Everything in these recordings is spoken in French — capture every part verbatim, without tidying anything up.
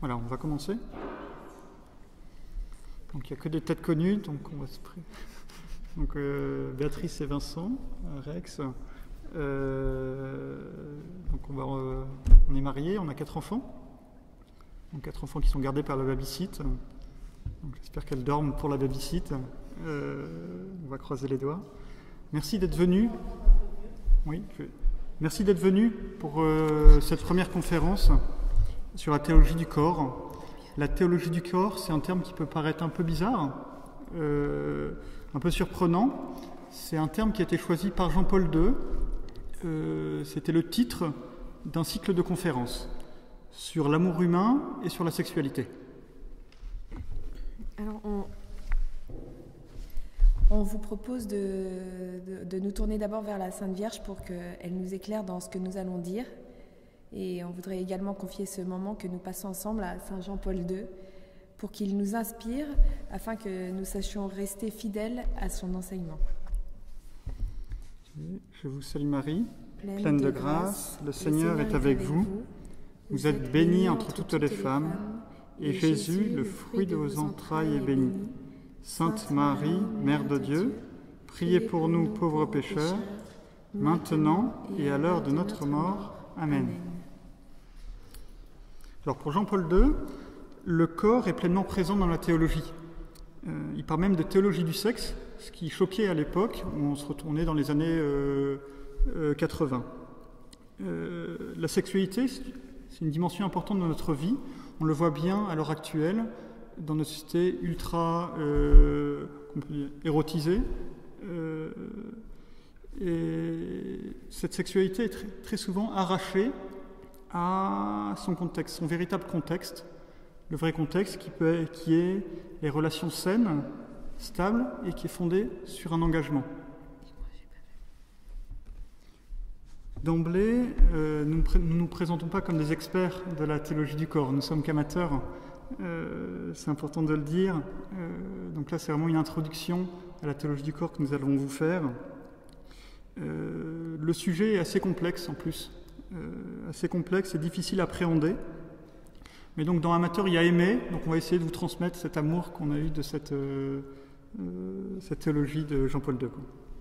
Voilà, on va commencer. Donc il n'y a que des têtes connues, donc on va se pré... Donc euh, Béatrice et Vincent, Rex. Euh, donc on, va, euh, on est mariés, on a quatre enfants. Donc quatre enfants qui sont gardés par la babysit. Donc j'espère qu'elles dorment pour la babysit. Euh, on va croiser les doigts. Merci d'être venus. Oui, je... Merci d'être venus pour euh, cette première conférence sur la théologie du corps. La théologie du corps, c'est un terme qui peut paraître un peu bizarre, euh, un peu surprenant. C'est un terme qui a été choisi par Jean-Paul deux. Euh, c'était le titre d'un cycle de conférences sur l'amour humain et sur la sexualité. Alors, on, on vous propose de, de, de nous tourner d'abord vers la Sainte Vierge pour qu'elle nous éclaire dans ce que nous allons dire. Et on voudrait également confier ce moment que nous passons ensemble à Saint Jean-Paul deux pour qu'il nous inspire afin que nous sachions rester fidèles à son enseignement. Je vous salue Marie, pleine, pleine de, de grâce, grâce, le Seigneur, le Seigneur est avec vous. vous. Vous êtes bénie entre toutes, toutes les femmes, femmes et Jésus, le fruit de vos entrailles, est béni. Sainte Marie, Mère de Dieu, priez pour nous pauvres pécheurs, maintenant et à l'heure de notre mort. Amen. Alors pour Jean-Paul deux, le corps est pleinement présent dans la théologie. Euh, il parle même de théologie du sexe, ce qui choquait à l'époque où on se retournait dans les années euh, euh, quatre-vingts. Euh, la sexualité, c'est une dimension importante de notre vie. On le voit bien à l'heure actuelle dans nos sociétés ultra euh, érotisées. Euh, et cette sexualité est très, très souvent arrachée à son contexte, son véritable contexte, le vrai contexte qui, peut, qui est les relations saines, stables et qui est fondé sur un engagement. D'emblée, euh, nous ne nous, nous présentons pas comme des experts de la théologie du corps, nous sommes qu'amateurs, euh, c'est important de le dire. Euh, donc là, c'est vraiment une introduction à la théologie du corps que nous allons vous faire. Euh, le sujet est assez complexe en plus. Euh, assez complexe et difficile à appréhender. Mais donc dans Amateur, il y a aimé, donc on va essayer de vous transmettre cet amour qu'on a eu de cette, euh, euh, cette théologie de Jean-Paul deux.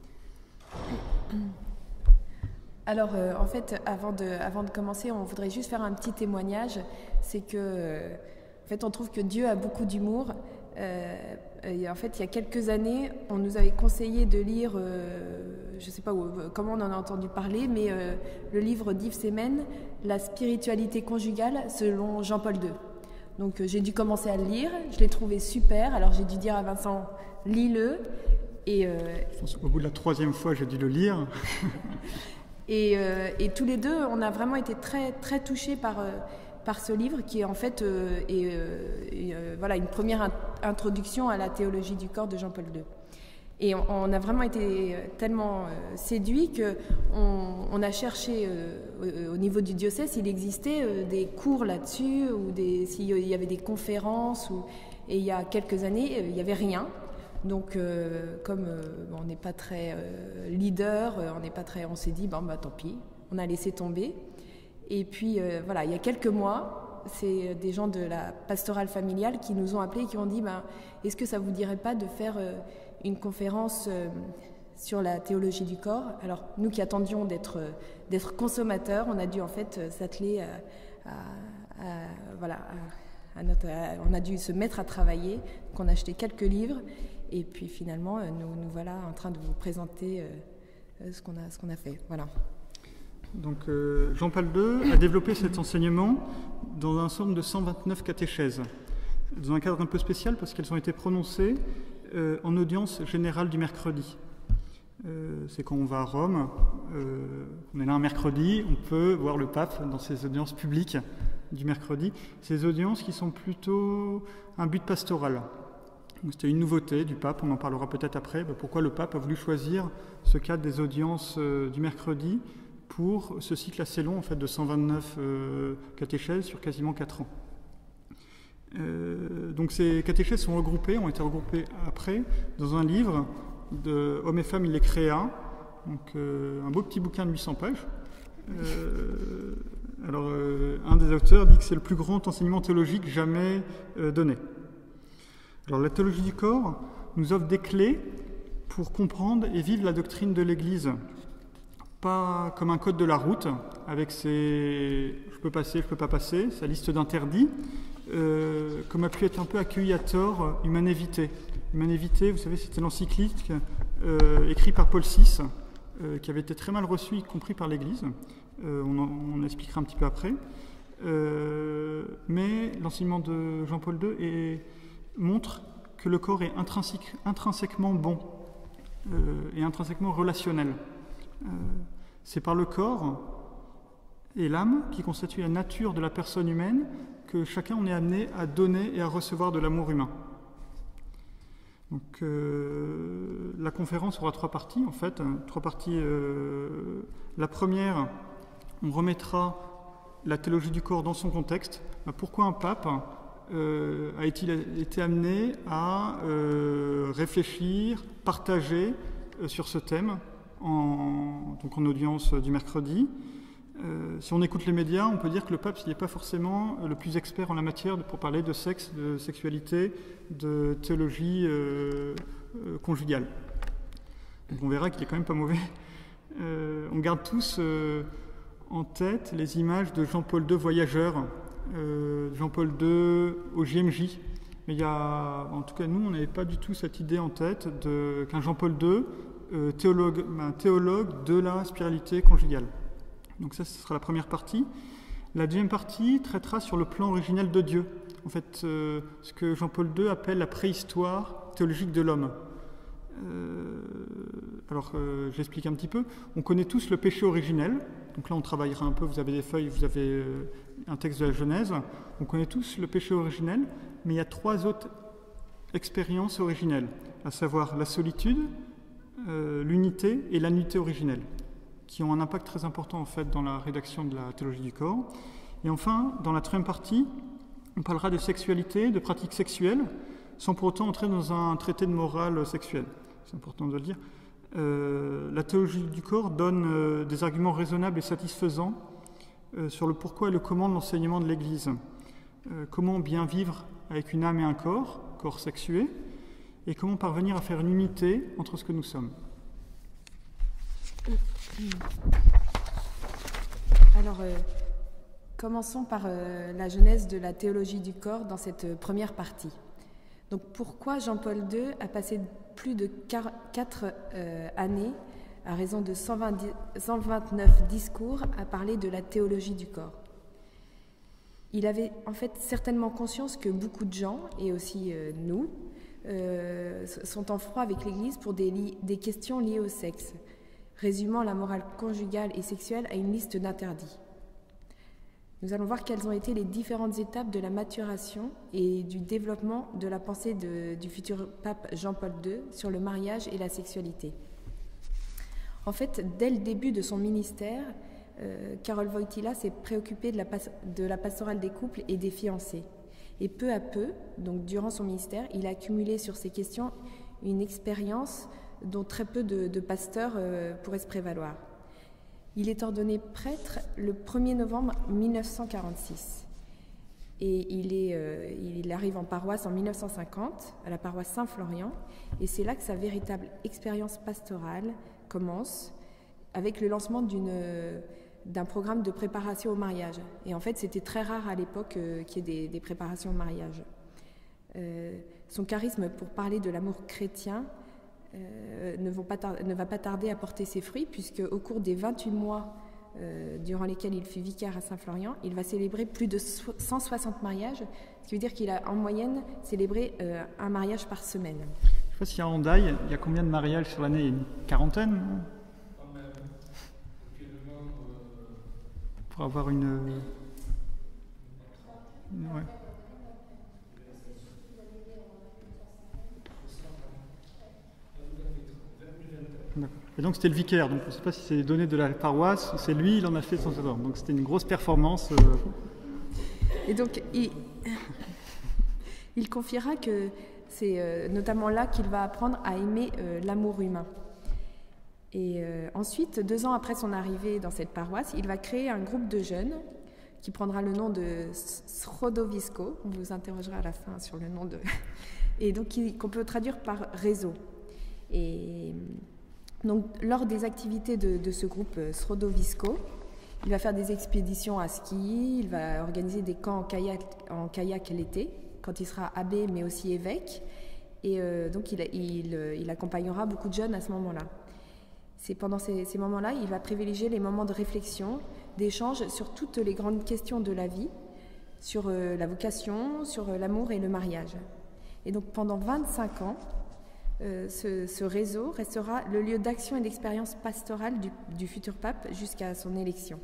Alors euh, en fait, avant de, avant de commencer, on voudrait juste faire un petit témoignage. C'est que, euh, en fait, on trouve que Dieu a beaucoup d'humour. Euh, et en fait, il y a quelques années, on nous avait conseillé de lire, euh, je ne sais pas où, comment on en a entendu parler, mais euh, le livre d'Yves Semen, La spiritualité conjugale selon Jean-Paul deux. Donc euh, j'ai dû commencer à le lire, je l'ai trouvé super, alors j'ai dû dire à Vincent, lis-le. Et, euh, je pense qu'au bout de la troisième fois, j'ai dû le lire. et, euh, et tous les deux, on a vraiment été très, très touchés par... Euh, par ce livre qui est en fait euh, est, euh, est, euh, voilà, une première in- introduction à la théologie du corps de Jean-Paul deux. Et on, on a vraiment été tellement euh, séduits qu'on on a cherché euh, au, au niveau du diocèse s'il existait euh, des cours là-dessus ou des, s'il y avait des conférences. Ou, et il y a quelques années, il n'y avait rien. Donc euh, comme euh, bon, on n'est pas très euh, leader, on n'est pas très, on s'est dit, bon, bah, tant pis, on a laissé tomber. Et puis, euh, voilà, il y a quelques mois, c'est des gens de la pastorale familiale qui nous ont appelés et qui ont dit ben, « Est-ce que ça ne vous dirait pas de faire euh, une conférence euh, sur la théologie du corps ?» Alors, nous qui attendions d'être, euh, d'être consommateurs, on a dû en fait euh, s'atteler à, à, à, voilà, à, à notre, à, on a dû se mettre à travailler, donc on a acheté quelques livres et puis finalement, euh, nous, nous voilà en train de vous présenter euh, ce, qu'on a, ce qu'on a fait. Voilà. Donc euh, Jean-Paul deux a développé cet enseignement dans un ensemble de cent vingt-neuf catéchèses, dans un cadre un peu spécial parce qu'elles ont été prononcées euh, en audience générale du mercredi. Euh, c'est quand on va à Rome, euh, on est là un mercredi, on peut voir le pape dans ses audiences publiques du mercredi. Ces audiences qui sont plutôt un but pastoral. Donc, c'était une nouveauté du pape, on en parlera peut-être après. Ben, pourquoi le pape a voulu choisir ce cadre des audiences euh, du mercredi pour ce cycle assez long en fait, de cent vingt-neuf euh, catéchèses sur quasiment quatre ans. Euh, donc ces catéchèses sont regroupées, ont été regroupées après, dans un livre de Hommes et femmes, il les créa, donc euh, un beau petit bouquin de huit cents pages, euh, Alors, euh, un des auteurs dit que c'est le plus grand enseignement théologique jamais euh, donné. Alors, la théologie du corps nous offre des clés pour comprendre et vivre la doctrine de l'Église. Pas comme un code de la route, avec ses « je peux passer, je peux pas passer », sa liste d'interdits, euh, comme a pu être un peu accueilli à tort Humanae Vitae. Humanae Vitae, vous savez, c'était l'encyclique euh, écrite par Paul six, euh, qui avait été très mal reçu, y compris par l'Église. Euh, on, en, on expliquera un petit peu après. Euh, mais l'enseignement de Jean-Paul deux est, montre que le corps est intrinsèque, intrinsèquement bon euh, et intrinsèquement relationnel. Euh, c'est par le corps et l'âme qui constituent la nature de la personne humaine que chacun on est amené à donner et à recevoir de l'amour humain. Donc, euh, la conférence aura trois parties en fait, hein, trois parties. Euh, la première, on remettra la théologie du corps dans son contexte. Pourquoi un pape euh, a-t-il été amené à euh, réfléchir, partager euh, sur ce thème en, donc en audience du mercredi. Euh, si on écoute les médias, on peut dire que le pape n'est pas forcément le plus expert en la matière pour parler de sexe, de sexualité, de théologie euh, euh, conjugale. Donc on verra qu'il est quand même pas mauvais. Euh, on garde tous euh, en tête les images de Jean-Paul deux voyageur, euh, Jean-Paul deux au J M J. Mais il y a, en tout cas nous, on n'avait pas du tout cette idée en tête de, qu'un Jean-Paul deux, euh, théologue, un théologue de la spiritualité conjugale. Donc ça, ce sera la première partie. La deuxième partie traitera sur le plan originel de Dieu. En fait, euh, ce que Jean-Paul deux appelle la préhistoire théologique de l'homme. Euh, alors, euh, j'explique un petit peu. On connaît tous le péché originel. Donc là, on travaillera un peu. Vous avez des feuilles, vous avez euh, un texte de la Genèse. On connaît tous le péché originel, mais il y a trois autres expériences originelles, à savoir la solitude, euh, l'unité et la nullité originelle, qui ont un impact très important en fait dans la rédaction de la théologie du corps. Et enfin, dans la troisième partie, on parlera de sexualité, de pratiques sexuelles, sans pour autant entrer dans un traité de morale sexuelle. C'est important de le dire. Euh, la théologie du corps donne euh, des arguments raisonnables et satisfaisants euh, sur le pourquoi et le comment de l'enseignement de l'Église. Euh, comment bien vivre avec une âme et un corps, corps sexué, et comment parvenir à faire une unité entre ce que nous sommes. Alors, euh, commençons par euh, la genèse de la théologie du corps dans cette euh, première partie. Donc, pourquoi Jean-Paul deux a passé plus de quatre euh, années, à raison de cent vingt, cent vingt-neuf discours, à parler de la théologie du corps? Il avait en fait certainement conscience que beaucoup de gens, et aussi euh, nous, euh, sont en froid avec l'Église pour des, li- des questions liées au sexe, résumant la morale conjugale et sexuelle à une liste d'interdits. Nous allons voir quelles ont été les différentes étapes de la maturation et du développement de la pensée de, du futur pape Jean-Paul deux sur le mariage et la sexualité. En fait, dès le début de son ministère, euh, Karol Wojtyła s'est préoccupé de la, de la pastorale des couples et des fiancés. Et peu à peu, donc durant son ministère, il a accumulé sur ces questions une expérience dont très peu de, de pasteurs euh, pourraient se prévaloir. Il est ordonné prêtre le premier novembre mille neuf cent quarante-six et il, est, euh, il arrive en paroisse en mille neuf cent cinquante, à la paroisse Saint-Florian, et c'est là que sa véritable expérience pastorale commence, avec le lancement d'une, d'un programme de préparation au mariage. Et en fait, c'était très rare à l'époque euh, qu'il y ait des, des préparations au mariage. Euh, son charisme pour parler de l'amour chrétien Euh, ne, vont pas tar- ne va pas tarder à porter ses fruits, puisque au cours des vingt-huit mois euh, durant lesquels il fut vicaire à Saint-Florian, il va célébrer plus de so- cent soixante mariages, ce qui veut dire qu'il a en moyenne célébré euh, un mariage par semaine. Je ne sais pas s'il y a en Daille, il y a combien de mariages sur l'année? Une quarantaine? Pour avoir une... une ouais. Et donc c'était le vicaire, donc je ne sais pas si c'est les données de la paroisse ou c'est lui, il en a fait son savoir. Donc c'était une grosse performance. Euh... Et donc il, il confiera que c'est euh, notamment là qu'il va apprendre à aimer euh, l'amour humain. Et euh, ensuite, deux ans après son arrivée dans cette paroisse, il va créer un groupe de jeunes qui prendra le nom de Środowisko. On vous interrogera à la fin sur le nom de... et donc qui, qu'on peut traduire par réseau. Et donc, lors des activités de, de ce groupe Środowisko, il va faire des expéditions à ski, il va organiser des camps en kayak, en kayak l'été, quand il sera abbé mais aussi évêque. Et euh, donc, il, il, il accompagnera beaucoup de jeunes à ce moment-là. C'est pendant ces, ces moments-là, il va privilégier les moments de réflexion, d'échange sur toutes les grandes questions de la vie, sur euh, la vocation, sur euh, l'amour et le mariage. Et donc, pendant vingt-cinq ans, euh, ce, ce réseau restera le lieu d'action et d'expérience pastorale du, du futur pape jusqu'à son élection.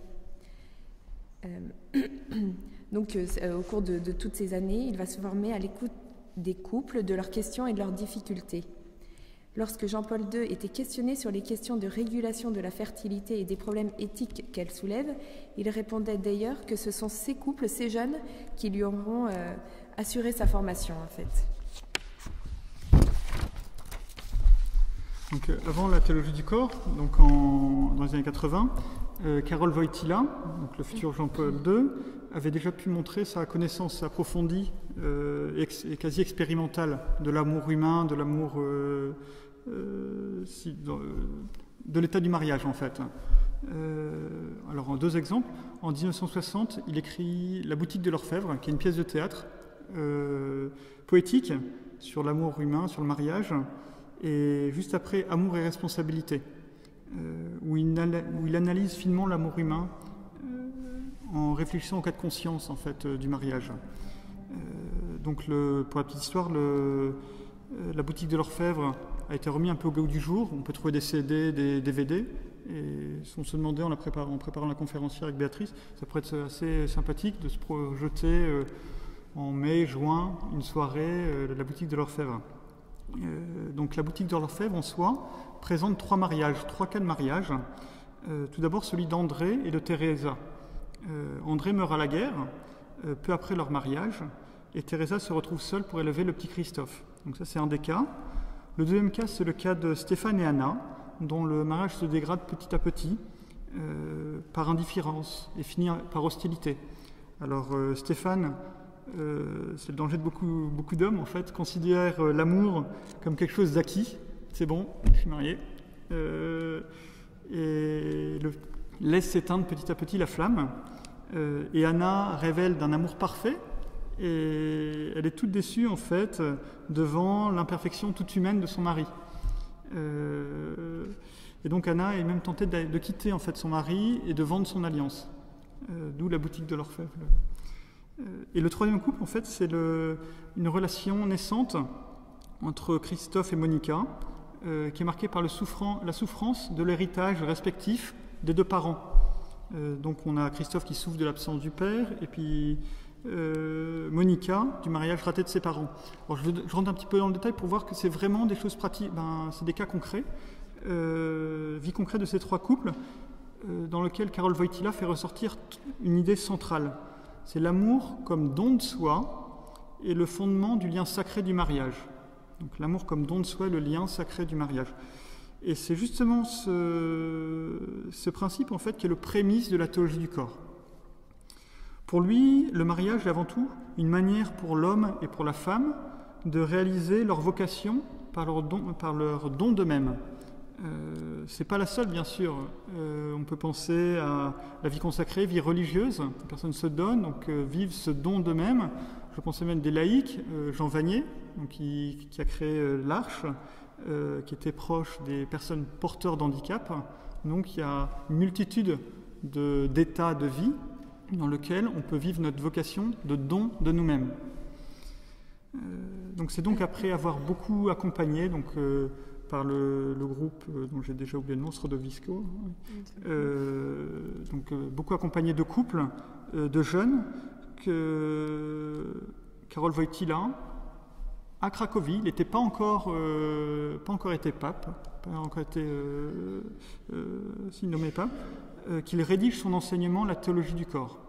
Euh, donc, euh, au cours de, de toutes ces années, il va se former à l'écoute des couples, de leurs questions et de leurs difficultés. Lorsque Jean-Paul deux était questionné sur les questions de régulation de la fertilité et des problèmes éthiques qu'elle soulève, il répondait d'ailleurs que ce sont ces couples, ces jeunes, qui lui auront euh, assuré sa formation, en fait. Donc, euh, avant la théologie du corps, donc en, dans les années quatre-vingts, euh, Karol Wojtyła, donc le futur Jean-Paul deux, avait déjà pu montrer sa connaissance approfondie euh, et, ex- et quasi expérimentale de l'amour humain, de l'amour euh, euh, si, de, de l'état du mariage en fait. Euh, alors en deux exemples, en dix-neuf cent soixante, il écrit La boutique de l'orfèvre, qui est une pièce de théâtre euh, poétique sur l'amour humain, sur le mariage, et juste après Amour et responsabilité, euh, où, il, où il analyse finement l'amour humain en réfléchissant au cas de conscience en fait euh, du mariage. Euh, donc le, pour la petite histoire, le, euh, la boutique de l'orfèvre a été remis un peu au goût du jour. On peut trouver des C D, des D V D, et on se demandait en, la préparant, en préparant la conférencière avec Béatrice, ça pourrait être assez sympathique de se projeter euh, en mai, juin, une soirée euh, de la boutique de l'orfèvre. Euh, donc la boutique de l'orfèvre en soi présente trois mariages, trois cas de mariage. Euh, tout d'abord celui d'André et de Teresa. Euh, André meurt à la guerre, euh, peu après leur mariage, et Teresa se retrouve seule pour élever le petit Christophe. Donc ça, c'est un des cas. Le deuxième cas, c'est le cas de Stéphane et Anna, dont le mariage se dégrade petit à petit, euh, par indifférence et finit par hostilité. Alors euh, Stéphane, euh, c'est le danger de beaucoup, beaucoup d'hommes, en fait, considère euh, l'amour comme quelque chose d'acquis. C'est bon, je suis marié. Euh, et le laisse s'éteindre petit à petit la flamme, euh, et Anna révèle d'un amour parfait, et elle est toute déçue en fait devant l'imperfection toute humaine de son mari. Euh, et donc Anna est même tentée de, de quitter en fait son mari et de vendre son alliance, euh, d'où la boutique de l'orfèvre. Euh, et le troisième couple en fait c'est le, une relation naissante entre Christophe et Monica, euh, qui est marquée par le souffrant, la souffrance de l'héritage respectif des deux parents. Euh, donc on a Christophe qui souffre de l'absence du père, et puis euh, Monica du mariage raté de ses parents. Alors je, je rentre un petit peu dans le détail pour voir que c'est vraiment des choses pratiques, ben, c'est des cas concrets, euh, vie concrète de ces trois couples, euh, dans lequel Karol Wojtyła fait ressortir une idée centrale. C'est l'amour comme don de soi et le fondement du lien sacré du mariage. Donc l'amour comme don de soi et le lien sacré du mariage. Et c'est justement ce, ce principe en fait qui est le prémisse de la théologie du corps. Pour lui, le mariage est avant tout une manière pour l'homme et pour la femme de réaliser leur vocation par leur don, par leur don d'eux-mêmes. Euh, c'est pas la seule, bien sûr. Euh, on peut penser à la vie consacrée, vie religieuse. Les personnes se donnent, donc euh, vivent ce don d'eux-mêmes. Je pensais même des laïcs, euh, Jean Vanier, donc, qui, qui a créé euh, l'Arche, Euh, qui était proche des personnes porteurs d'handicap. Donc il y a une multitude de, d'états de vie dans lesquels on peut vivre notre vocation de don de nous-mêmes. Euh, donc c'est donc après avoir beaucoup accompagné donc, euh, par le, le groupe euh, dont j'ai déjà oublié le nom, Środowisko, euh, donc euh, beaucoup accompagné de couples, euh, de jeunes, que Karol Wojtyła, à Cracovie, il n'était pas encore, euh, pas encore été pape, pas encore été euh, euh, nommé pape, euh, qu'il rédige son enseignement, la théologie du corps.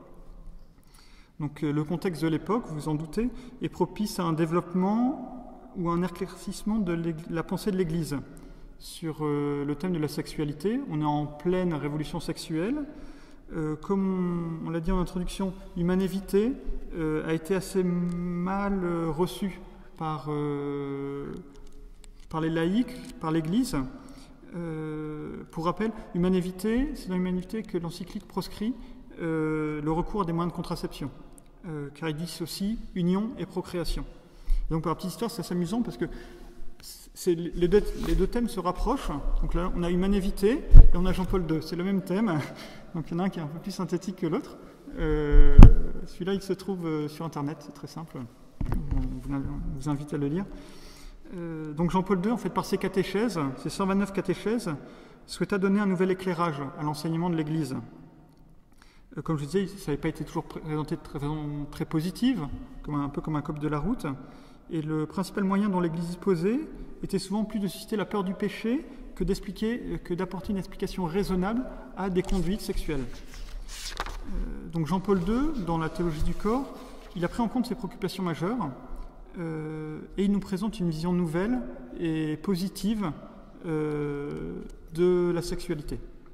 Donc euh, le contexte de l'époque, vous vous en doutez, est propice à un développement ou un éclaircissement de la pensée de l'Église sur euh, le thème de la sexualité. On est en pleine révolution sexuelle. Euh, comme on, on l'a dit en introduction, l'humanévité euh, a été assez mal euh, reçue par, euh, par les laïcs, par l'Église. Euh, pour rappel, humanévité, c'est dans l'humanévité que l'encyclique proscrit euh, le recours à des moyens de contraception, euh, car il dissocie union et procréation. Et donc, par la petite histoire, c'est assez amusant parce que c'est, les, deux, les deux thèmes se rapprochent. Donc là, on a humanévité et on a Jean-Paul deux. C'est le même thème. Donc il y en a un qui est un peu plus synthétique que l'autre. Euh, celui-là, il se trouve euh, sur Internet, c'est très simple. On vous, on vous invite à le lire. Euh, donc Jean-Paul deux, en fait, par ses catéchèses, ses cent vingt-neuf catéchèses, souhaita donner un nouvel éclairage à l'enseignement de l'Église. Euh, comme je disais, ça n'avait pas été toujours présenté de façon très positive, comme un, un peu comme un code de la route. Et le principal moyen dont l'Église disposait était souvent plus de susciter la peur du péché que d'expliquer, que d'apporter une explication raisonnable à des conduites sexuelles. Euh, donc Jean-Paul deux, dans la théologie du corps, il a pris en compte ces préoccupations majeures euh, et il nous présente une vision nouvelle et positive euh, de la sexualité.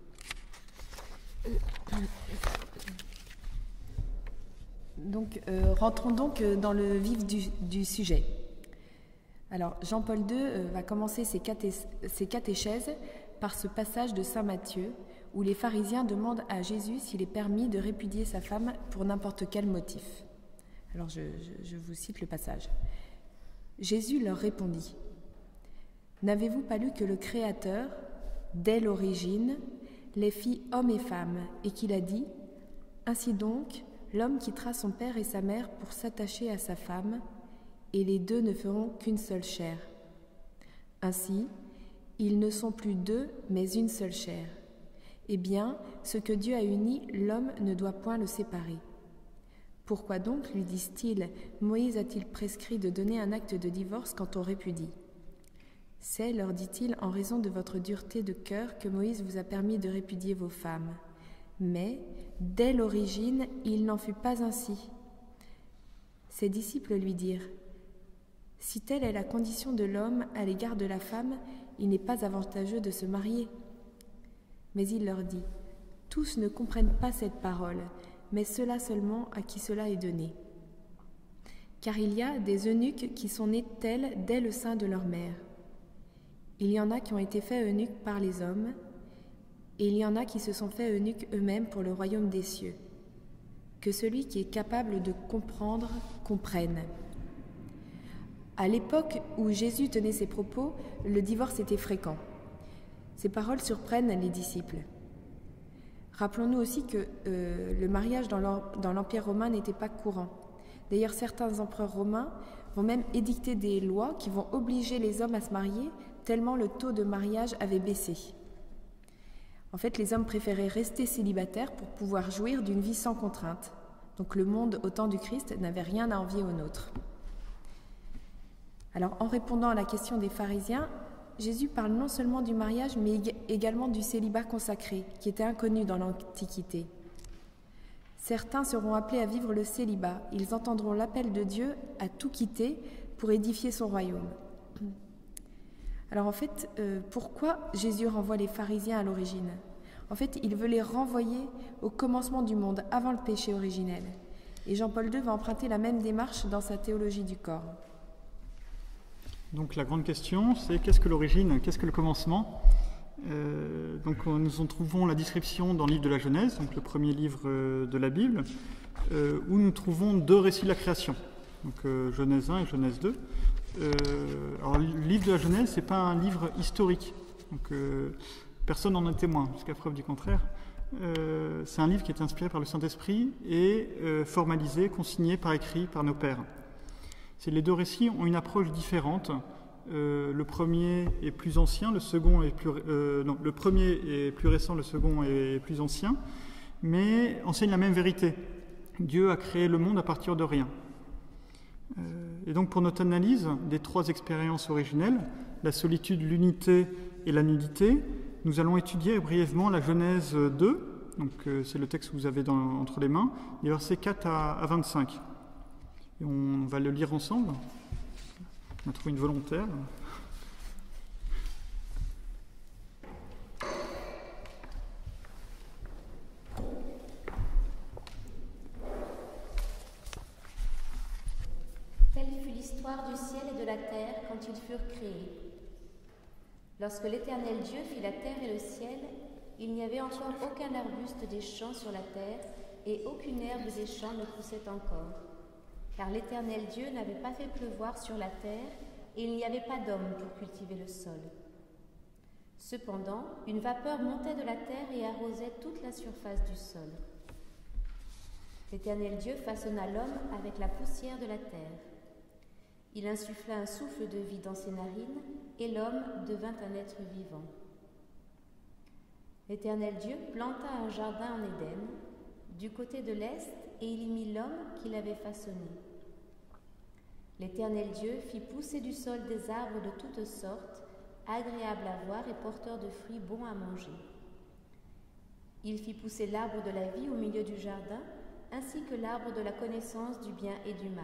Donc, euh, rentrons donc dans le vif du, du sujet. Alors, Jean-Paul deux euh, va commencer ses, caté ses catéchèses par ce passage de saint Matthieu, où les pharisiens demandent à Jésus s'il est permis de répudier sa femme pour n'importe quel motif. Alors, je, je, je vous cite le passage. Jésus leur répondit : « N'avez-vous pas lu que le Créateur, dès l'origine, les fit hommes et femmes, et qu'il a dit : Ainsi donc, l'homme quittera son père et sa mère pour s'attacher à sa femme, et les deux ne feront qu'une seule chair. Ainsi, ils ne sont plus deux, mais une seule chair. Eh bien, ce que Dieu a uni, l'homme ne doit point le séparer. Pourquoi donc, lui disent-ils, Moïse a-t-il prescrit de donner un acte de divorce quand on répudie ? C'est, leur dit-il, en raison de votre dureté de cœur que Moïse vous a permis de répudier vos femmes. Mais, dès l'origine, il n'en fut pas ainsi. » Ses disciples lui dirent : « Si telle est la condition de l'homme à l'égard de la femme, il n'est pas avantageux de se marier. » Mais il leur dit : « Tous ne comprennent pas cette parole, mais ceux-là seulement à qui cela est donné. Car il y a des eunuques qui sont nés tels dès le sein de leur mère. Il y en a qui ont été faits eunuques par les hommes, et il y en a qui se sont faits eunuques eux-mêmes pour le royaume des cieux. Que celui qui est capable de comprendre, comprenne. » À l'époque où Jésus tenait ses propos, le divorce était fréquent. Ces paroles surprennent les disciples. Rappelons-nous aussi que euh, le mariage dans l'Empire romain n'était pas courant. D'ailleurs, certains empereurs romains vont même édicter des lois qui vont obliger les hommes à se marier, tellement le taux de mariage avait baissé. En fait, les hommes préféraient rester célibataires pour pouvoir jouir d'une vie sans contrainte. Donc le monde, au temps du Christ, n'avait rien à envier au nôtre. Alors, en répondant à la question des pharisiens, Jésus parle non seulement du mariage, mais également du célibat consacré, qui était inconnu dans l'Antiquité. Certains seront appelés à vivre le célibat. Ils entendront l'appel de Dieu à tout quitter pour édifier son royaume. Alors en fait, euh, pourquoi Jésus renvoie les pharisiens à l'origine ? En fait, il veut les renvoyer au commencement du monde, avant le péché originel. Et Jean-Paul deux va emprunter la même démarche dans sa théologie du corps. Donc la grande question, c'est qu'est-ce que l'origine, qu'est-ce que le commencement ? euh, Donc nous en trouvons la description dans le livre de la Genèse, donc le premier livre euh, de la Bible, euh, où nous trouvons deux récits de la création, donc euh, Genèse un et Genèse deux. Euh, alors le livre de la Genèse, c'est pas un livre historique, donc euh, personne n'en est témoin, jusqu'à preuve du contraire. Euh, c'est un livre qui est inspiré par le Saint-Esprit et euh, formalisé, consigné par écrit par nos pères. C'est, les deux récits ont une approche différente. Euh, le premier est plus ancien, le second est plus euh, non, le premier est plus récent, le second est plus ancien, mais enseignent la même vérité. Dieu a créé le monde à partir de rien. Euh, et donc pour notre analyse des trois expériences originelles, la solitude, l'unité et la nudité, nous allons étudier brièvement la Genèse deux, donc euh, c'est le texte que vous avez dans, entre les mains, les versets quatre à vingt-cinq. Et on va le lire ensemble. On a trouvé une volontaire. l'histoire du ciel et de la terre quand ils furent créés. Lorsque l'Éternel Dieu fit la terre et le ciel, il n'y avait encore aucun arbuste des champs sur la terre, et aucune herbe des champs ne poussait encore. Car l'Éternel Dieu n'avait pas fait pleuvoir sur la terre, et il n'y avait pas d'homme pour cultiver le sol. Cependant, une vapeur montait de la terre et arrosait toute la surface du sol. L'Éternel Dieu façonna l'homme avec la poussière de la terre. Il insuffla un souffle de vie dans ses narines, et l'homme devint un être vivant. L'Éternel Dieu planta un jardin en Éden, du côté de l'est, et il y mit l'homme qu'il avait façonné. L'Éternel Dieu fit pousser du sol des arbres de toutes sortes, agréables à voir et porteurs de fruits bons à manger. Il fit pousser l'arbre de la vie au milieu du jardin, ainsi que l'arbre de la connaissance du bien et du mal.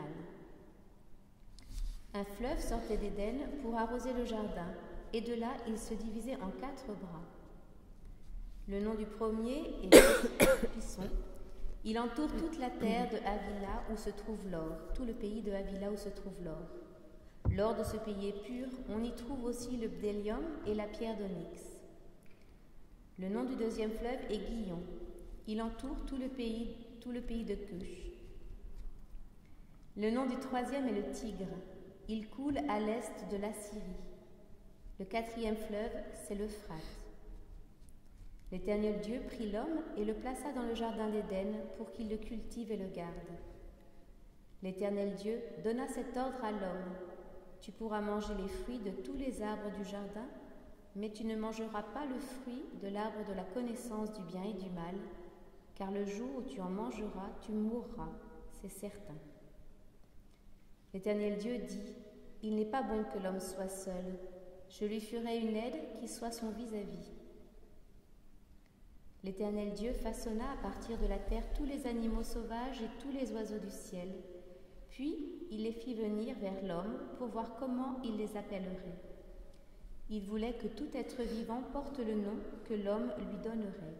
Un fleuve sortait d'Éden pour arroser le jardin, et de là il se divisait en quatre bras. Le nom du premier est Pisson. Il entoure toute la terre de Havila où se trouve l'or, tout le pays de Havila où se trouve l'or. L'or de ce pays est pur, on y trouve aussi le bdellium et la pierre d'onyx. Le nom du deuxième fleuve est Guillon. Il entoure tout le pays, tout le pays de Cush. Le nom du troisième est le Tigre. Il coule à l'est de l'Assyrie. Le quatrième fleuve, c'est l'Euphrate. L'Éternel Dieu prit l'homme et le plaça dans le jardin d'Éden pour qu'il le cultive et le garde. L'Éternel Dieu donna cet ordre à l'homme. Tu pourras manger les fruits de tous les arbres du jardin, mais tu ne mangeras pas le fruit de l'arbre de la connaissance du bien et du mal, car le jour où tu en mangeras, tu mourras, c'est certain. L'Éternel Dieu dit, « Il n'est pas bon que l'homme soit seul. Je lui ferai une aide qui soit son vis-à-vis. » L'Éternel Dieu façonna à partir de la terre tous les animaux sauvages et tous les oiseaux du ciel. Puis il les fit venir vers l'homme pour voir comment il les appellerait. Il voulait que tout être vivant porte le nom que l'homme lui donnerait.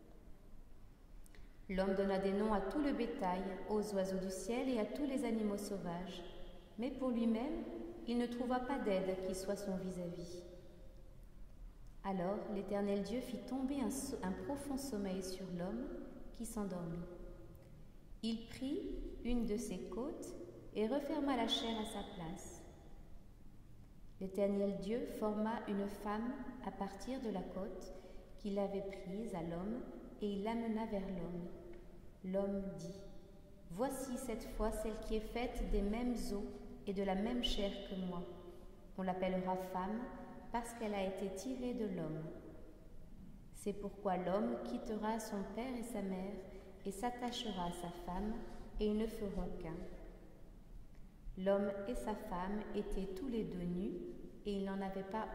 L'homme donna des noms à tout le bétail, aux oiseaux du ciel et à tous les animaux sauvages. Mais pour lui-même, il ne trouva pas d'aide qui soit son vis-à-vis. Alors l'Éternel Dieu fit tomber un, so- un profond sommeil sur l'homme qui s'endormit. Il prit une de ses côtes et referma la chair à sa place. L'Éternel Dieu forma une femme à partir de la côte qu'il avait prise à l'homme et il l'amena vers l'homme. L'homme dit, « Voici cette fois celle qui est faite des mêmes os et de la même chair que moi. On l'appellera femme, parce qu'elle a été tirée de l'homme. C'est pourquoi l'homme quittera son père et sa mère et s'attachera à sa femme, et ils ne feront qu'un. L'homme et sa femme étaient tous les deux nus, et ils n'en avaient pas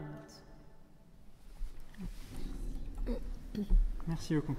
honte. Merci beaucoup.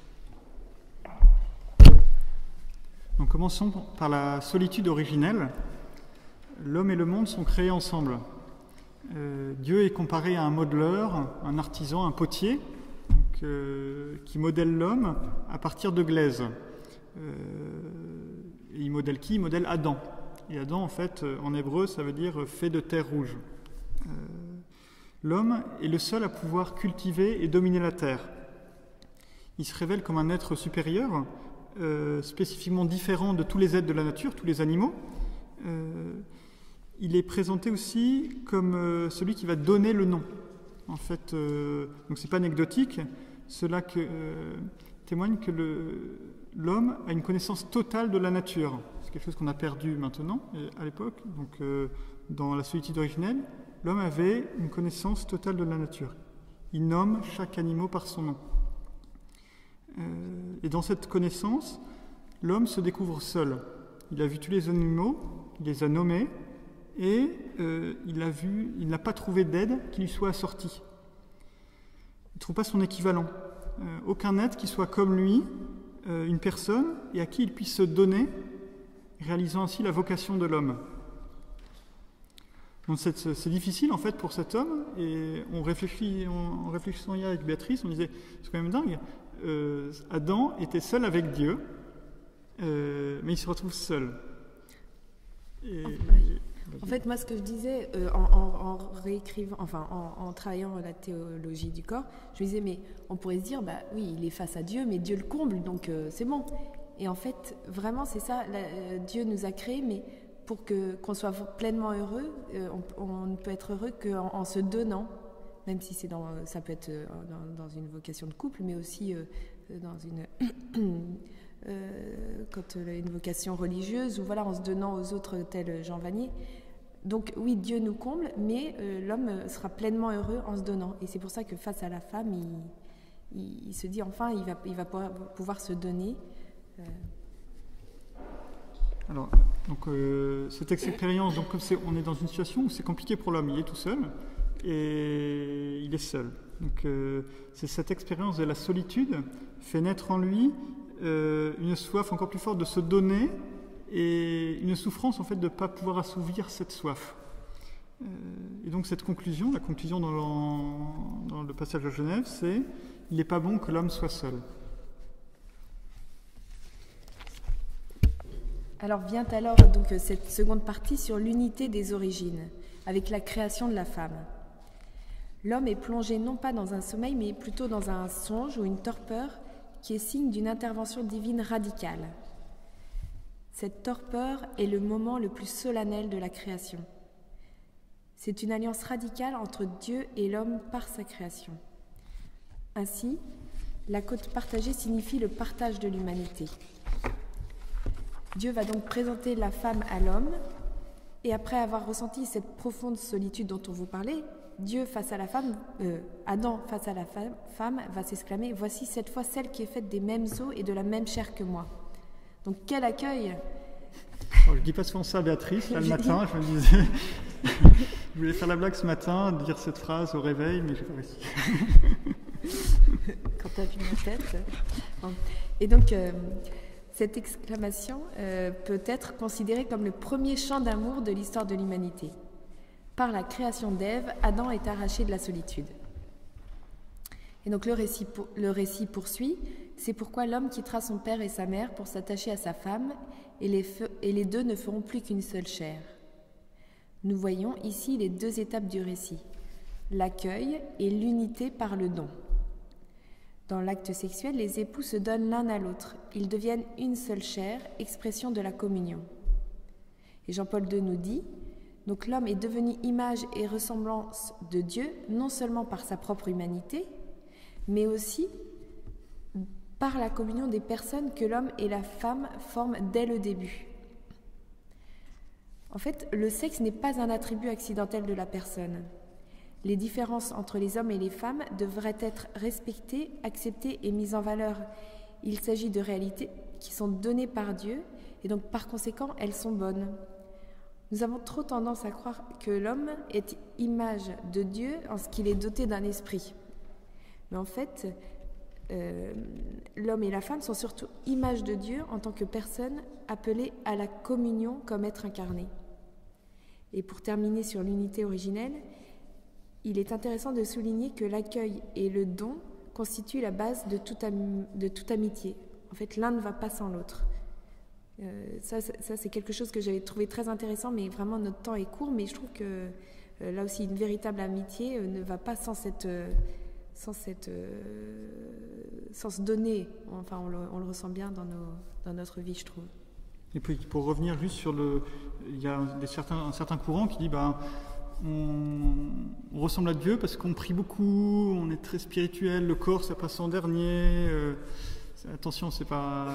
Donc commençons par la solitude originelle. L'homme et le monde sont créés ensemble. Euh, Dieu est comparé à un modeleur, un artisan, un potier, donc, euh, qui modèle l'homme à partir de glaise. Euh, et il modèle qui? Il modèle Adam. Et Adam, en fait, en hébreu, ça veut dire fait de terre rouge. Euh, l'homme est le seul à pouvoir cultiver et dominer la terre. Il se révèle comme un être supérieur, euh, spécifiquement différent de tous les êtres de la nature, tous les animaux. Euh, Il est présenté aussi comme euh, celui qui va donner le nom. En fait, euh, donc c'est pas anecdotique. Cela que, euh, témoigne que le, l'homme a une connaissance totale de la nature. C'est quelque chose qu'on a perdu maintenant, à l'époque. Donc, euh, dans la solitude originelle, l'homme avait une connaissance totale de la nature. Il nomme chaque animal par son nom. Euh, et dans cette connaissance, l'homme se découvre seul. Il a vu tous les animaux, il les a nommés, et euh, il a vu, il n'a pas trouvé d'aide qui lui soit assortie. Il ne trouve pas son équivalent. Euh, aucun être qui soit comme lui, euh, une personne, et à qui il puisse se donner, réalisant ainsi la vocation de l'homme. Donc c'est, c'est difficile en fait pour cet homme, et on réfléchit, on, en réfléchissant hier avec Béatrice, on disait, c'est quand même dingue, euh, Adam était seul avec Dieu, euh, mais il se retrouve seul. Et, oui. et, En fait, moi, ce que je disais, euh, en, en, en réécrivant, enfin, en, en travaillant la théologie du corps, je me disais, mais on pourrait se dire, bah oui, il est face à Dieu, mais Dieu le comble, donc euh, c'est bon. Et en fait, vraiment, c'est ça, la, euh, Dieu nous a créés, mais pour que, qu'on soit pleinement heureux, euh, on, on ne peut être heureux qu'en en se donnant, même si c'est dans, ça peut être dans, dans une vocation de couple, mais aussi euh, dans une... Euh, quand euh, une vocation religieuse ou voilà en se donnant aux autres tel Jean Vanier. Donc oui, Dieu nous comble, mais euh, l'homme sera pleinement heureux en se donnant. Et c'est pour ça que face à la femme, il, il, il se dit enfin, il va, il va pouvoir, pouvoir se donner. Euh... Alors, donc euh, cette expérience, donc comme c'est, on est dans une situation où c'est compliqué pour l'homme, il est tout seul et il est seul. Donc euh, c'est cette expérience de la solitude fait naître en lui Euh, une soif encore plus forte de se donner et une souffrance en fait de ne pas pouvoir assouvir cette soif. Euh, et donc cette conclusion, la conclusion dans, dans le passage de Genève, c'est « il n'est pas bon que l'homme soit seul ». Alors vient alors donc cette seconde partie sur l'unité des origines, avec la création de la femme. L'homme est plongé non pas dans un sommeil, mais plutôt dans un songe ou une torpeur qui est signe d'une intervention divine radicale. Cette torpeur est le moment le plus solennel de la création. C'est une alliance radicale entre Dieu et l'homme par sa création. Ainsi, la côte partagée signifie le partage de l'humanité. Dieu va donc présenter la femme à l'homme, et après avoir ressenti cette profonde solitude dont on vous parlait, Dieu face à la femme, euh, Adam face à la femme, femme va s'exclamer « Voici cette fois celle qui est faite des mêmes os et de la même chair que moi. » Donc quel accueil! Alors, je dis pas souvent ça à Béatrice, là le matin, je me disais, je voulais faire la blague ce matin, dire cette phrase au réveil, mais j'ai pas réussi. Quand tu as vu ma tête. Bon. Et donc, euh, cette exclamation euh, peut être considérée comme le premier chant d'amour de l'histoire de l'humanité. Par la création d'Ève, Adam est arraché de la solitude. Et donc le récit, le récit poursuit, c'est pourquoi l'homme quittera son père et sa mère pour s'attacher à sa femme, et les, fe- et les deux ne feront plus qu'une seule chair. Nous voyons ici les deux étapes du récit, l'accueil et l'unité par le don. Dans l'acte sexuel, les époux se donnent l'un à l'autre, ils deviennent une seule chair, expression de la communion. Et Jean-Paul deux nous dit, donc l'homme est devenu image et ressemblance de Dieu, non seulement par sa propre humanité, mais aussi par la communion des personnes que l'homme et la femme forment dès le début. En fait, le sexe n'est pas un attribut accidentel de la personne. Les différences entre les hommes et les femmes devraient être respectées, acceptées et mises en valeur. Il s'agit de réalités qui sont données par Dieu, et donc par conséquent, elles sont bonnes. Nous avons trop tendance à croire que l'homme est image de Dieu en ce qu'il est doté d'un esprit. Mais en fait, euh, l'homme et la femme sont surtout image de Dieu en tant que personnes appelées à la communion comme être incarné. Et pour terminer sur l'unité originelle, il est intéressant de souligner que l'accueil et le don constituent la base de toute, am- de toute amitié. En fait, l'un ne va pas sans l'autre. Euh, ça, ça, ça, c'est quelque chose que j'avais trouvé très intéressant, mais vraiment notre temps est court, mais je trouve que euh, là aussi une véritable amitié euh, ne va pas sans cette, euh, sans cette, euh, sans se donner. Enfin, on le, on le ressent bien dans, nos, dans notre vie, je trouve. Et puis pour revenir juste sur le, il y a des certains, un certain courant qui dit bah on, on ressemble à Dieu parce qu'on prie beaucoup, on est très spirituel, le corps ça passe en dernier. Euh, Attention, c'est pas,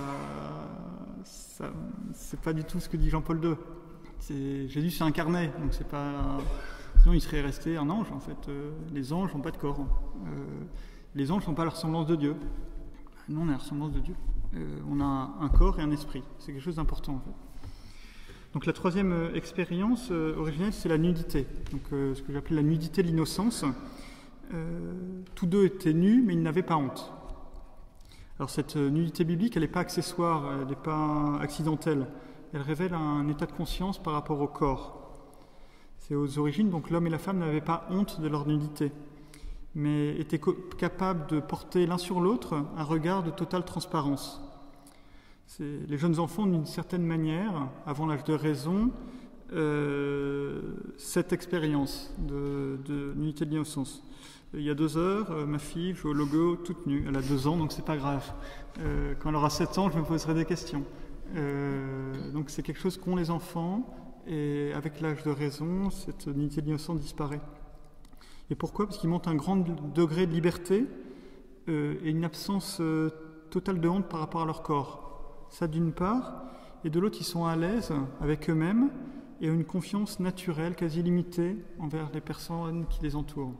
ça, c'est pas du tout ce que dit Jean-Paul deux. C'est, Jésus s'est incarné, donc c'est pas. Sinon, il serait resté un ange en fait. Euh, les anges n'ont pas de corps. Euh, les anges n'ont pas la ressemblance de Dieu. Nous, on a la ressemblance de Dieu. Euh, on a un corps et un esprit. C'est quelque chose d'important en fait. Donc la troisième euh, expérience euh, originelle, c'est la nudité. Donc euh, ce que j'appelle la nudité de l'innocence. Euh, tous deux étaient nus, mais ils n'avaient pas honte. Alors cette nudité biblique, elle n'est pas accessoire, elle n'est pas accidentelle. Elle révèle un état de conscience par rapport au corps. C'est aux origines, donc l'homme et la femme n'avaient pas honte de leur nudité, mais étaient co- capables de porter l'un sur l'autre un regard de totale transparence. C'est, les jeunes enfants, d'une certaine manière, avant l'âge de raison, euh, cette expérience de, de nudité de l'innocence. Il y a deux heures, euh, ma fille joue au logo toute nue. Elle a deux ans, donc c'est pas grave. Euh, quand elle aura sept ans, je me poserai des questions. Euh, donc c'est quelque chose qu'ont les enfants, et avec l'âge de raison, cette nudité de l'innocence disparaît. Et pourquoi? Parce qu'ils montrent un grand degré de liberté euh, et une absence euh, totale de honte par rapport à leur corps. Ça d'une part, et de l'autre, ils sont à l'aise avec eux-mêmes et ont une confiance naturelle, quasi illimitée, envers les personnes qui les entourent.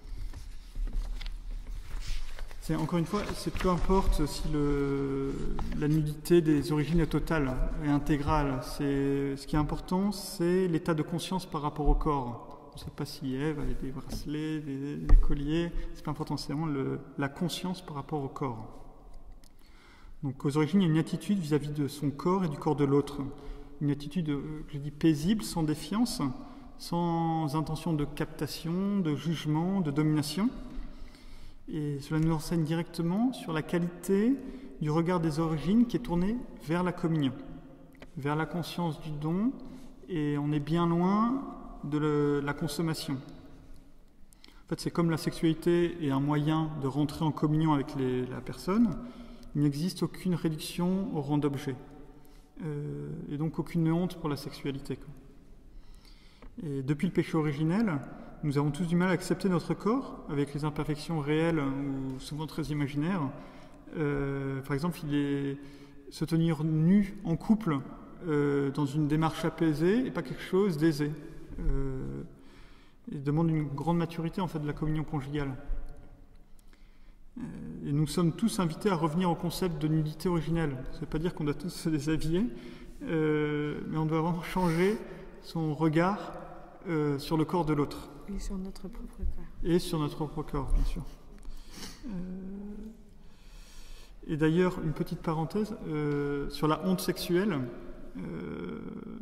C'est, encore une fois, c'est peu importe si le, la nudité des origines est totale et intégrale. C'est, ce qui est important, c'est l'état de conscience par rapport au corps. On ne sait pas si Ève avait des bracelets, des, des colliers. C'est pas important, c'est vraiment le, la conscience par rapport au corps. Donc, aux origines, il y a une attitude vis-à-vis de son corps et du corps de l'autre. Une attitude, je dis, paisible, sans défiance, sans intention de captation, de jugement, de domination. Et cela nous enseigne directement sur la qualité du regard des origines qui est tourné vers la communion, vers la conscience du don, et on est bien loin de le, la consommation. En fait, c'est comme la sexualité est un moyen de rentrer en communion avec les, la personne, il n'existe aucune réduction au rang d'objet, euh, et donc aucune honte pour la sexualité, quoi. Et depuis le péché originel, nous avons tous du mal à accepter notre corps, avec les imperfections réelles ou souvent très imaginaires. Euh, par exemple, il est, se tenir nu en couple euh, dans une démarche apaisée n'est pas quelque chose d'aisé. Euh, il demande une grande maturité en fait, de la communion conjugale. Euh, et nous sommes tous invités à revenir au concept de nudité originelle. Ça ne veut pas dire qu'on doit tous se déshabiller, euh, mais on doit vraiment changer son regard euh, sur le corps de l'autre. Et sur notre propre corps. Et sur notre propre corps, bien sûr. Euh... Et d'ailleurs, une petite parenthèse, euh, sur la honte sexuelle, euh...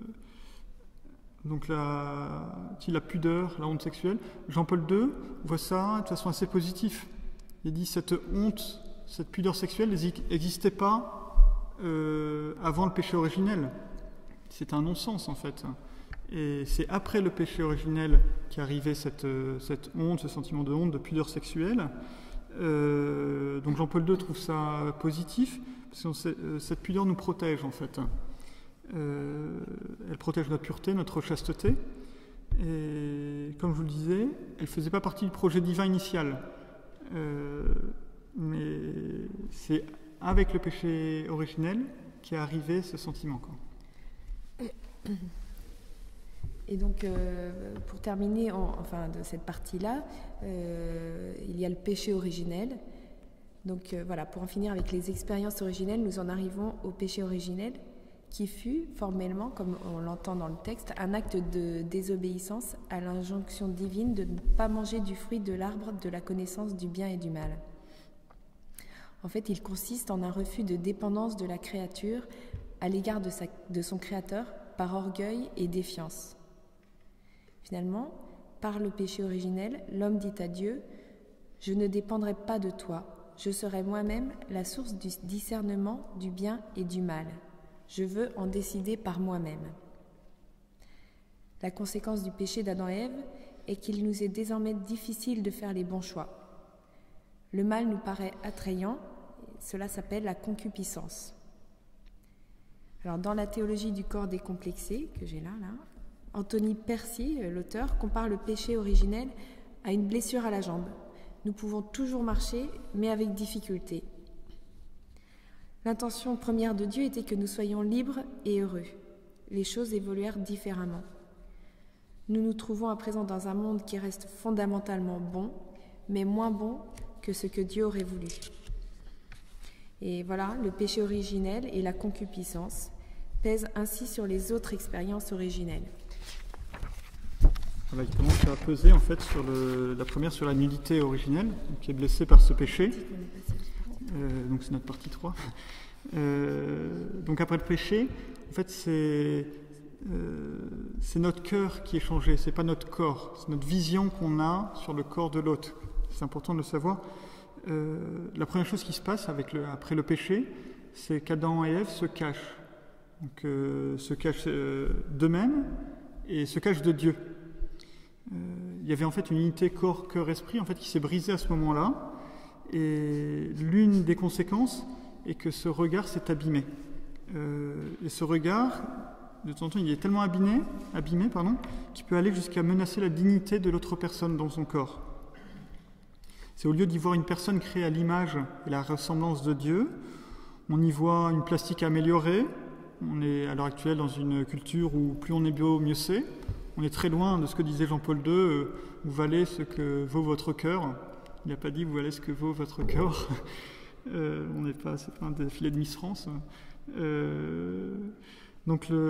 donc la... la pudeur, la honte sexuelle, Jean-Paul deux voit ça de façon assez positive. Il dit cette honte, cette pudeur sexuelle n'existait pas euh, avant le péché originel. C'est un non-sens en fait. Et c'est après le péché originel qu'arrivait cette, cette honte, ce sentiment de honte, de pudeur sexuelle. Euh, donc Jean-Paul deux trouve ça positif, parce que cette pudeur nous protège en fait. Euh, elle protège notre pureté, notre chasteté. Et comme je vous le disais, elle ne faisait pas partie du projet divin initial. Euh, mais c'est avec le péché originel qu'est arrivé ce sentiment, quoi. Et donc, euh, pour terminer en, enfin, de cette partie-là, euh, il y a le péché originel. Donc euh, voilà, pour en finir avec les expériences originelles, nous en arrivons au péché originel, qui fut formellement, comme on l'entend dans le texte, un acte de désobéissance à l'injonction divine de ne pas manger du fruit de l'arbre de la connaissance du bien et du mal. En fait, il consiste en un refus de dépendance de la créature à l'égard de, sa, de son créateur par orgueil et défiance. Finalement, par le péché originel, l'homme dit à Dieu « Je ne dépendrai pas de toi, je serai moi-même la source du discernement du bien et du mal. Je veux en décider par moi-même. » La conséquence du péché d'Adam et Ève est qu'il nous est désormais difficile de faire les bons choix. Le mal nous paraît attrayant, cela s'appelle la concupiscence. Alors, dans la théologie du corps décomplexé, que j'ai là, là, Anthony Percy, l'auteur, compare le péché originel à une blessure à la jambe. Nous pouvons toujours marcher, mais avec difficulté. L'intention première de Dieu était que nous soyons libres et heureux. Les choses évoluèrent différemment. Nous nous trouvons à présent dans un monde qui reste fondamentalement bon, mais moins bon que ce que Dieu aurait voulu. Et voilà, le péché originel et la concupiscence pèsent ainsi sur les autres expériences originelles. Voilà, il commence à peser en fait sur le, la première sur la nudité originelle, qui est blessée par ce péché. Euh, donc c'est notre partie trois. Euh, donc après le péché, en fait c'est, euh, c'est notre cœur qui est changé, c'est pas notre corps, c'est notre vision qu'on a sur le corps de l'autre. C'est important de le savoir. Euh, la première chose qui se passe avec le, après le péché, c'est qu'Adam et Ève se cachent. Donc, euh, se cachent euh, d'eux-mêmes et se cache de Dieu. Euh, il y avait en fait une unité corps, cœur, esprit en fait, qui s'est brisée à ce moment-là, et l'une des conséquences est que ce regard s'est abîmé. Euh, et ce regard, de temps en temps, il est tellement abîmé, abîmé pardon, qu'il peut aller jusqu'à menacer la dignité de l'autre personne dans son corps. C'est au lieu d'y voir une personne créée à l'image et la ressemblance de Dieu, on y voit une plastique améliorée. On est à l'heure actuelle dans une culture où plus on est bio, mieux c'est. On est très loin de ce que disait Jean-Paul deux, euh, vous valez ce que vaut votre cœur. Il n'a pas dit vous valez ce que vaut votre corps. euh, on n'est pas, c'est pas un défilé de Miss France. Euh, donc, le,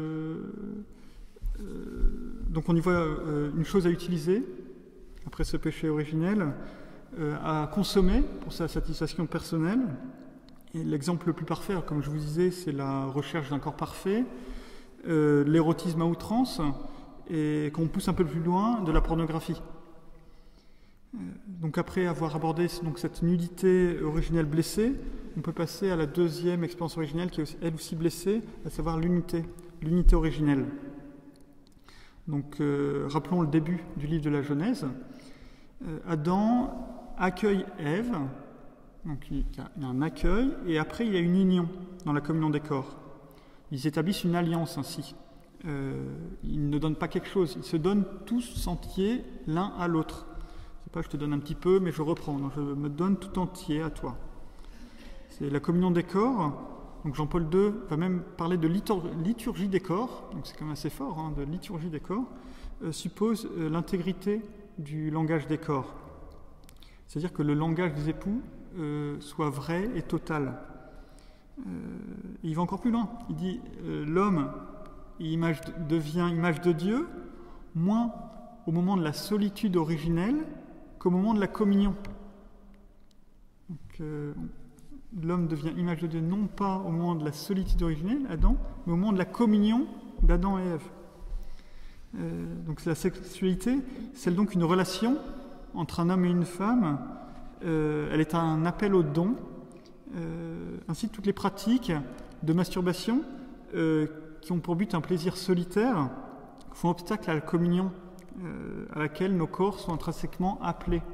euh, donc on y voit euh, une chose à utiliser après ce péché originel, euh, à consommer pour sa satisfaction personnelle. Et l'exemple le plus parfait, comme je vous disais, c'est la recherche d'un corps parfait, euh, l'érotisme à outrance, et qu'on pousse un peu plus loin, de la pornographie. Euh, donc après avoir abordé donc, cette nudité originelle blessée, on peut passer à la deuxième expérience originelle qui est aussi, elle aussi blessée, à savoir l'unité, l'unité originelle. Donc euh, rappelons le début du livre de la Genèse. Euh, Adam accueille Ève. Donc il y a un accueil, et après il y a une union dans la communion des corps. Ils établissent une alliance ainsi. Euh, ils ne donnent pas quelque chose, ils se donnent tous entiers l'un à l'autre. C'est pas je te donne un petit peu, mais je reprends. Non, je me donne tout entier à toi. C'est la communion des corps. Donc Jean-Paul deux va même parler de liturgie des corps, donc c'est quand même assez fort, hein, de liturgie des corps, euh, suppose euh, l'intégrité du langage des corps. C'est-à-dire que le langage des époux Euh, soit vrai et total. Euh, il va encore plus loin. Il dit euh, l'homme image de, devient image de Dieu moins au moment de la solitude originelle qu'au moment de la communion. Donc, euh, l'homme devient image de Dieu non pas au moment de la solitude originelle, Adam, mais au moment de la communion d'Adam et Ève. Euh, donc la sexualité, c'est donc une relation entre un homme et une femme. Euh, elle est un appel au don, euh, ainsi que toutes les pratiques de masturbation euh, qui ont pour but un plaisir solitaire font obstacle à la communion euh, à laquelle nos corps sont intrinsèquement appelés.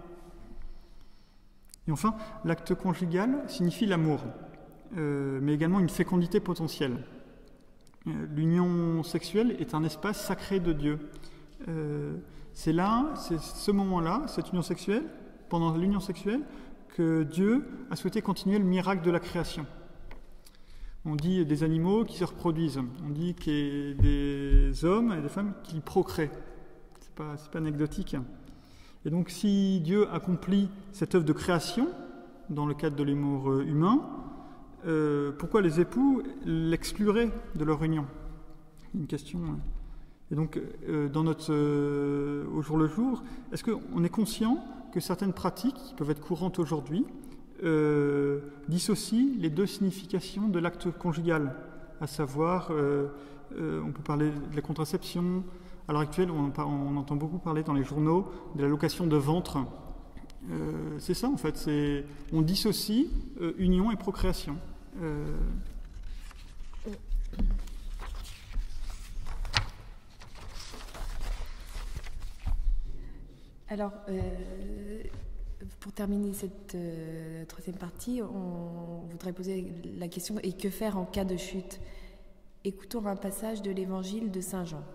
Et enfin, l'acte conjugal signifie l'amour, euh, mais également une fécondité potentielle. Euh, l'union sexuelle est un espace sacré de Dieu. Euh, c'est là, c'est ce moment-là, cette union sexuelle, pendant l'union sexuelle, que Dieu a souhaité continuer le miracle de la création. On dit des animaux qui se reproduisent, on dit qu'il y a des hommes et des femmes qui procréent. C'est pas, c'est pas anecdotique. Et donc si Dieu accomplit cette œuvre de création, dans le cadre de l'amour humain, euh, pourquoi les époux l'excluraient de leur union ? Une question. Et donc, euh, dans notre, euh, au jour le jour, est-ce qu'on est conscient que certaines pratiques, qui peuvent être courantes aujourd'hui, euh, dissocient les deux significations de l'acte conjugal, à savoir, euh, euh, on peut parler de la contraception. À l'heure actuelle, on, on entend beaucoup parler dans les journaux de la location de ventre. Euh, c'est ça, en fait, c'est, on dissocie euh, union et procréation. Euh, Alors, euh, pour terminer cette euh, troisième partie, on voudrait poser la question « Et que faire en cas de chute ?» Écoutons un passage de l'évangile de saint Jean.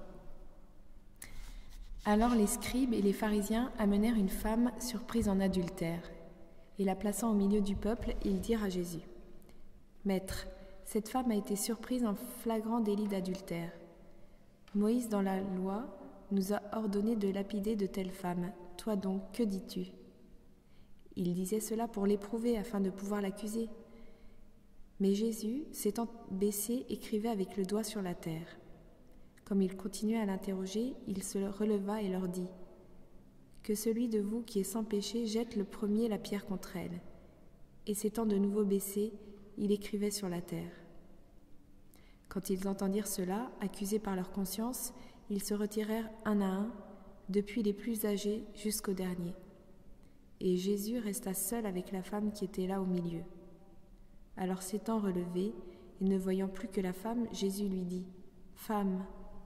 Alors les scribes et les pharisiens amenèrent une femme surprise en adultère, et la plaçant au milieu du peuple, ils dirent à Jésus : « Maître, cette femme a été surprise en flagrant délit d'adultère. Moïse, dans la loi, nous a ordonné de lapider de telles femmes. Toi donc, que dis-tu » Il disait cela pour l'éprouver afin de pouvoir l'accuser. Mais Jésus, s'étant baissé, écrivait avec le doigt sur la terre. Comme il continuait à l'interroger, il se releva et leur dit : « Que celui de vous qui est sans péché jette le premier la pierre contre elle. » Et s'étant de nouveau baissé, il écrivait sur la terre. Quand ils entendirent cela, accusés par leur conscience, ils se retirèrent un à un, depuis les plus âgés jusqu'au dernier. Et Jésus resta seul avec la femme qui était là au milieu. Alors s'étant relevé, et ne voyant plus que la femme, Jésus lui dit : « Femme,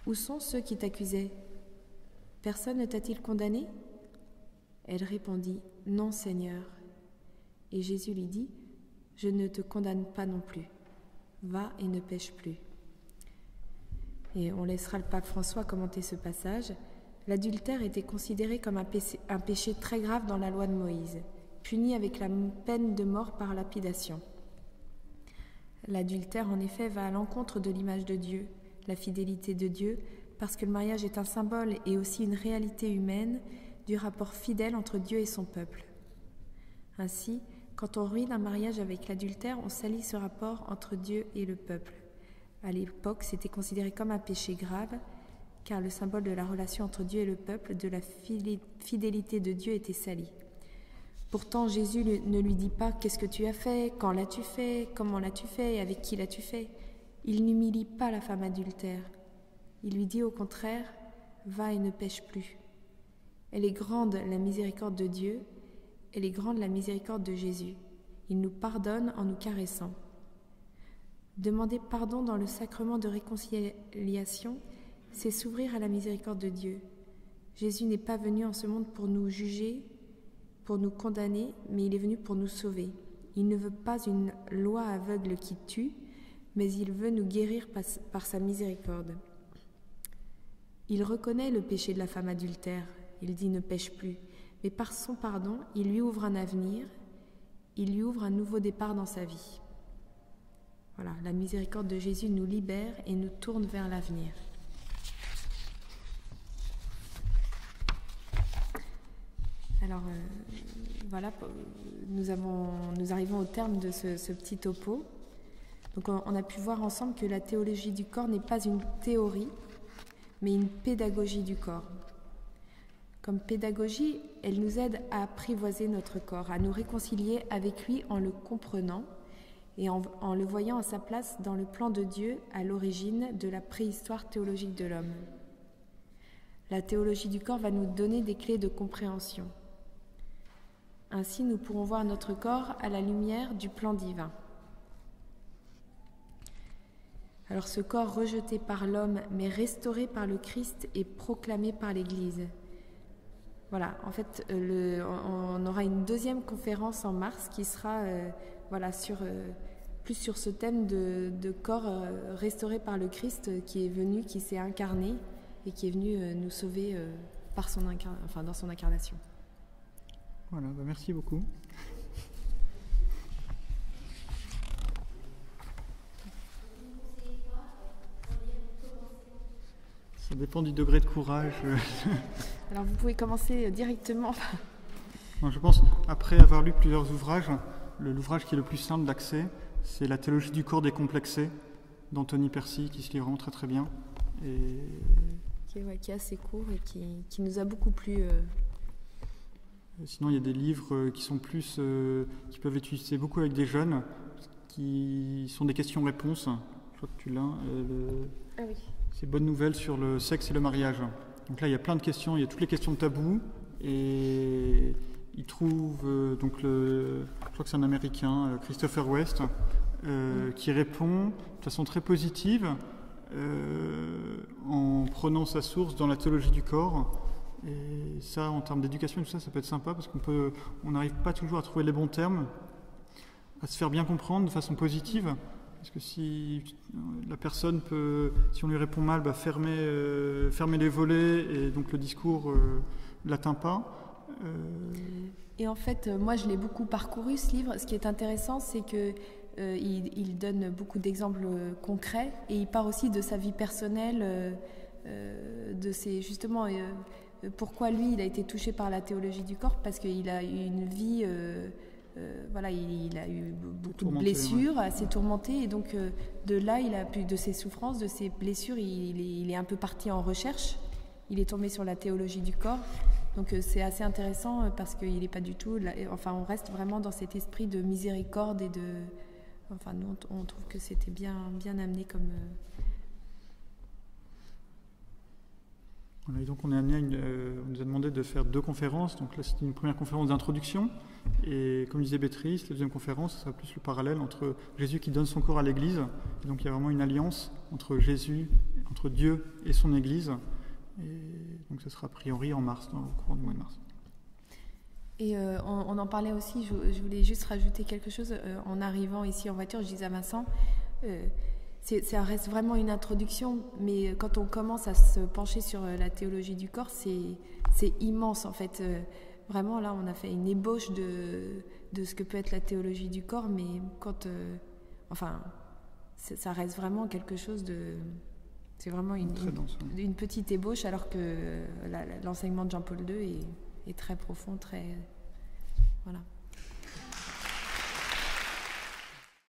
Où sont ceux qui t'accusaient? Personne ne t'a-t-il condamné? Elle répondit, non, Seigneur. Et Jésus lui dit, je ne te condamne pas non plus. Va et ne pêche plus. Et on laissera le pape François commenter ce passage. L'adultère était considéré comme un péché, un péché très grave dans la loi de Moïse, puni avec la peine de mort par lapidation. L'adultère, en effet, va à l'encontre de l'image de Dieu, la fidélité de Dieu, parce que le mariage est un symbole et aussi une réalité humaine du rapport fidèle entre Dieu et son peuple. Ainsi, quand on ruine un mariage avec l'adultère, on salit ce rapport entre Dieu et le peuple. À l'époque, c'était considéré comme un péché grave, car le symbole de la relation entre Dieu et le peuple, de la fidélité de Dieu, était sali. Pourtant, Jésus ne lui dit pas « Qu'est-ce que tu as fait? Quand l'as-tu fait? Comment l'as-tu fait? Avec qui l'as-tu fait ?» Il n'humilie pas la femme adultère. Il lui dit au contraire « Va et ne pêche plus ». Elle est grande la miséricorde de Dieu, elle est grande la miséricorde de Jésus. Il nous pardonne en nous caressant. Demander pardon dans le sacrement de réconciliation, c'est s'ouvrir à la miséricorde de Dieu. Jésus n'est pas venu en ce monde pour nous juger, pour nous condamner, mais il est venu pour nous sauver. Il ne veut pas une loi aveugle qui tue, mais il veut nous guérir par, par sa miséricorde. Il reconnaît le péché de la femme adultère. Il dit « ne pêche plus », mais par son pardon, il lui ouvre un avenir, il lui ouvre un nouveau départ dans sa vie. Voilà, la miséricorde de Jésus nous libère et nous tourne vers l'avenir. Alors, euh, voilà, nous, avons, nous arrivons au terme de ce, ce petit topo. Donc, on, on a pu voir ensemble que la théologie du corps n'est pas une théorie, mais une pédagogie du corps. Comme pédagogie, elle nous aide à apprivoiser notre corps, à nous réconcilier avec lui en le comprenant et en, en le voyant à sa place dans le plan de Dieu à l'origine de la préhistoire théologique de l'homme. La théologie du corps va nous donner des clés de compréhension. Ainsi, nous pourrons voir notre corps à la lumière du plan divin. Alors, ce corps rejeté par l'homme, mais restauré par le Christ et proclamé par l'Église. Voilà, en fait, le, on aura une deuxième conférence en mars qui sera euh, voilà, sur, euh, plus sur ce thème de, de corps euh, restauré par le Christ euh, qui est venu, qui s'est incarné et qui est venu euh, nous sauver euh, par son incar- enfin, dans son incarnation. Voilà, bah merci beaucoup. Ça dépend du degré de courage. Alors vous pouvez commencer directement. Moi, je pense, après avoir lu plusieurs ouvrages, le, l'ouvrage qui est le plus simple d'accès, c'est La théologie du corps décomplexé d'Anthony Percy, qui se lit vraiment très très bien. Et... Qui, est, ouais, qui est assez court et qui, qui nous a beaucoup plu. Euh... Sinon, il y a des livres qui sont plus, euh, qui peuvent être utilisés beaucoup avec des jeunes, qui sont des questions-réponses. Je crois que tu l'as. Euh, le... Ah oui. C'est Bonne nouvelle sur le sexe et le mariage. Donc là, il y a plein de questions, il y a toutes les questions tabous, et il trouve euh, donc le, je crois que c'est un Américain, Christopher West, euh, mmh. qui répond de façon très positive euh, en prenant sa source dans la théologie du corps. Et ça, en termes d'éducation et tout ça, ça peut être sympa parce qu'on peut, on n'arrive pas toujours à trouver les bons termes, à se faire bien comprendre de façon positive. Parce que si la personne peut, si on lui répond mal, bah fermer, euh, fermer les volets et donc le discours ne euh, l'atteint pas. Euh... Et en fait, moi je l'ai beaucoup parcouru ce livre. Ce qui est intéressant, c'est que euh, il, il donne beaucoup d'exemples concrets et il part aussi de sa vie personnelle, euh, euh, de ses justement euh, pourquoi lui il a été touché par la théologie du corps, parce qu'il a eu une vie. Euh, Euh, voilà, il, il a eu beaucoup de blessures, ouais. assez tourmenté, et donc euh, de là, il a pu, de ses souffrances, de ses blessures, il, il, est, il est un peu parti en recherche. Il est tombé sur la théologie du corps, donc euh, c'est assez intéressant euh, parce qu'il n'est pas du tout. Là, enfin, on reste vraiment dans cet esprit de miséricorde et de. Enfin, nous, on, on trouve que c'était bien, bien amené comme. Euh... Voilà, et donc on est amené à une, euh, on nous a demandé de faire deux conférences. Donc là, c'était une première conférence d'introduction. Et comme disait Béatrice, la deuxième conférence, ça sera plus le parallèle entre Jésus qui donne son corps à l'Église. Et donc il y a vraiment une alliance entre Jésus entre Dieu et son Église. Et donc ce sera a priori en mars, dans, au courant du mois de mars. Et euh, on, on en parlait aussi, je, je voulais juste rajouter quelque chose. Euh, en arrivant ici en voiture, je disais à Vincent, euh, c'est, ça reste vraiment une introduction, mais quand on commence à se pencher sur la théologie du corps, c'est, c'est immense en fait. Euh, vraiment, là, on a fait une ébauche de, de ce que peut être la théologie du corps, mais quand... Euh, enfin, ça reste vraiment quelque chose de... C'est vraiment une, dense, une, une petite ébauche, alors que la, l'enseignement de Jean-Paul deux est, est très profond, très... Voilà.